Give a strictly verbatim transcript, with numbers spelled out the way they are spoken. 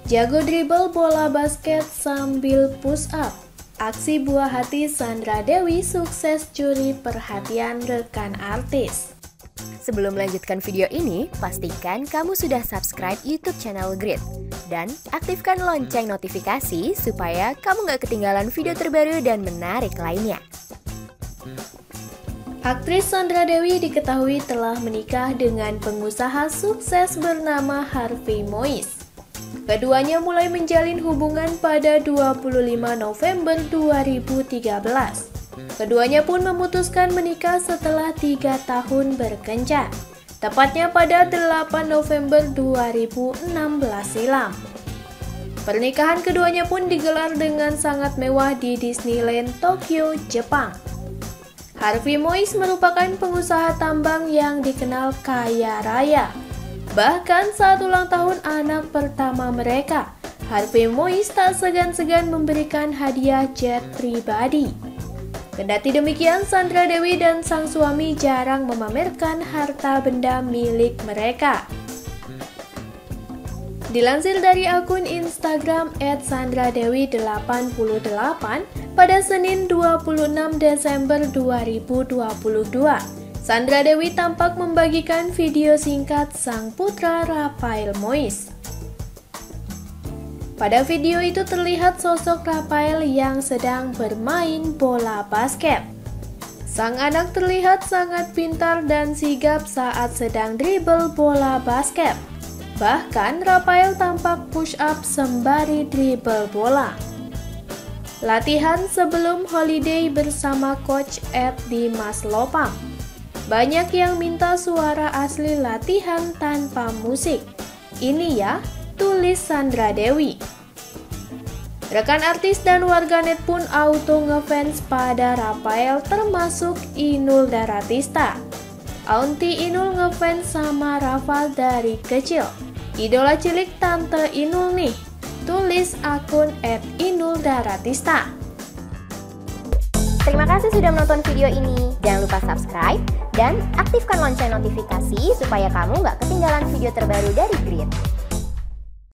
Jago dribble bola basket sambil push up. Aksi buah hati Sandra Dewi sukses curi perhatian rekan artis. Sebelum melanjutkan video ini, pastikan kamu sudah subscribe YouTube channel Grit dan aktifkan lonceng notifikasi supaya kamu gak ketinggalan video terbaru dan menarik lainnya. Aktris Sandra Dewi diketahui telah menikah dengan pengusaha sukses bernama Harvey Moise. Keduanya mulai menjalin hubungan pada dua puluh lima November dua ribu tiga belas. Keduanya pun memutuskan menikah setelah tiga tahun berkencan, tepatnya pada delapan November dua ribu enam belas silam. Pernikahan keduanya pun digelar dengan sangat mewah di Disneyland Tokyo, Jepang. Harvey Moise merupakan pengusaha tambang yang dikenal kaya raya. Bahkan saat ulang tahun anak pertama mereka, Harvey Moise tak segan-segan memberikan hadiah jet pribadi. Kendati demikian, Sandra Dewi dan sang suami jarang memamerkan harta benda milik mereka. Dilansir dari akun Instagram et sandra dewi delapan puluh delapan, pada Senin dua puluh enam Desember dua ribu dua puluh dua, Sandra Dewi tampak membagikan video singkat sang putra Rafael Moise. Pada video itu terlihat sosok Rafael yang sedang bermain bola basket. Sang anak terlihat sangat pintar dan sigap saat sedang dribble bola basket. Bahkan Rafael tampak push up sembari dribble bola. Latihan sebelum holiday bersama Coach Ed Dimas Lopang. Banyak yang minta suara asli latihan tanpa musik. Ini ya, tulis Sandra Dewi. Rekan artis dan warganet pun auto ngefans pada Rafael termasuk Inul Daratista. Aunty Inul ngefans sama Rafa dari kecil. Idola cilik Tante Inul nih, tulis akun et inul daratista. Terima kasih sudah menonton video ini. Jangan lupa subscribe dan aktifkan lonceng notifikasi supaya kamu nggak ketinggalan video terbaru dari Grit.